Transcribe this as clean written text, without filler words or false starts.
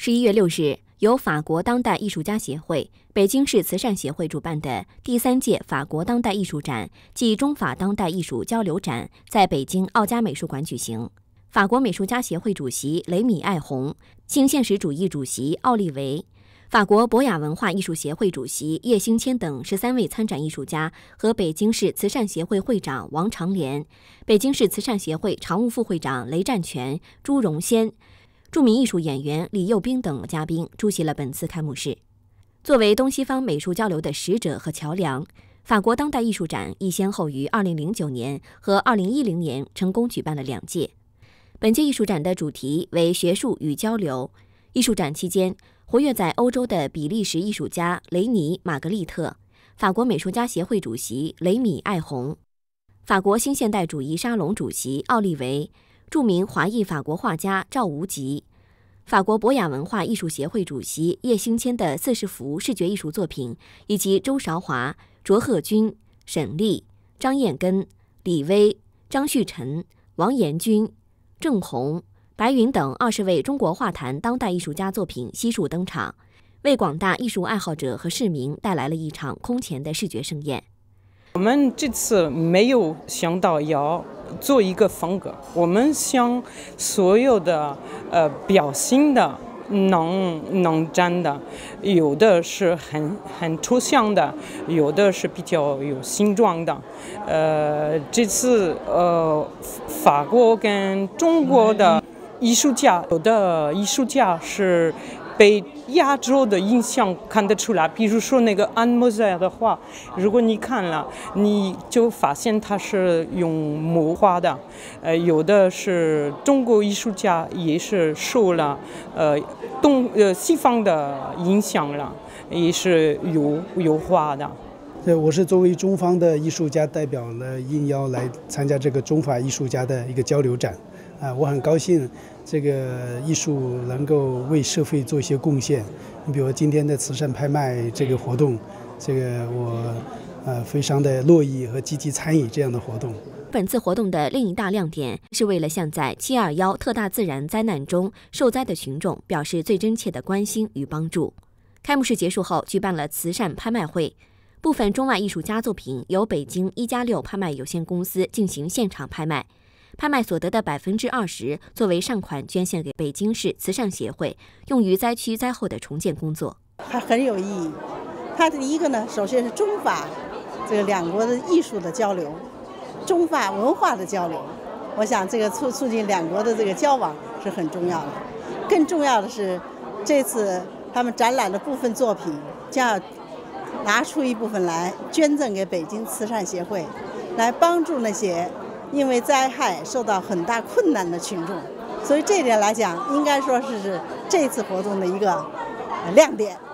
11月6日，由法国当代艺术家协会、北京市慈善协会主办的第3届法国当代艺术展暨中法当代艺术交流展在北京奥家美术馆举行。法国美术家协会主席雷米·艾洪、新现实主义主席奥利维、法国博雅文化艺术协会主席叶兴谦等13位参展艺术家和北京市慈善协会会长王长莲、北京市慈善协会常务副会长雷占全、朱荣先、著名艺术演员李幼斌等嘉宾出席了本次开幕式。作为东西方美术交流的使者和桥梁，法国当代艺术展亦先后于2009年和2010年成功举办了2届。本届艺术展的主题为学术与交流。艺术展期间，活跃在欧洲的比利时艺术家雷尼·玛格丽特、法国美术家协会主席雷米·艾洪、法国新现代主义沙龙主席奥利维、著名华裔法国画家赵无极、法国博雅文化艺术协会主席叶兴谦的40幅视觉艺术作品，以及周韶华、卓鹤军、沈丽、张燕根、李薇、张旭晨、王延军、郑红、白云等20位中国画坛当代艺术家作品悉数登场，为广大艺术爱好者和市民带来了一场空前的视觉盛宴。 我们这次没有想到要做一个风格，我们想所有的表现的能展的，有的是很抽象的，有的是比较有形状的。这次法国跟中国的艺术家，有的艺术家是被亚洲的影响看得出来，比如说那个安莫塞尔的画，如果你看了，你就发现他是用木画的。有的是中国艺术家也是受了西方的影响了，也是有画的。 我是作为中方的艺术家代表了应邀来参加这个中法艺术家的一个交流展。我很高兴这个艺术能够为社会做一些贡献。你比如今天的慈善拍卖这个活动，这个我非常的乐意和积极参与这样的活动。 本次活动的另一大亮点是为了向在721特大自然灾难中受灾的群众表示最真切的关心与帮助。开幕式结束后，举办了慈善拍卖会，部分中外艺术家作品由北京1+6拍卖有限公司进行现场拍卖。拍卖所得的20%作为善款捐献给北京市慈善协会，用于灾区灾后的重建工作。 它很有意义。它第一个呢，首先是中法这个两国的艺术的交流，中法文化的交流。我想这个促进两国的这个交往是很重要的。更重要的是，这次他们展览的部分作品将要拿出一部分来捐赠给北京慈善协会，来帮助那些因为灾害受到很大困难的群众，所以这一点来讲，应该说是这次活动的一个亮点。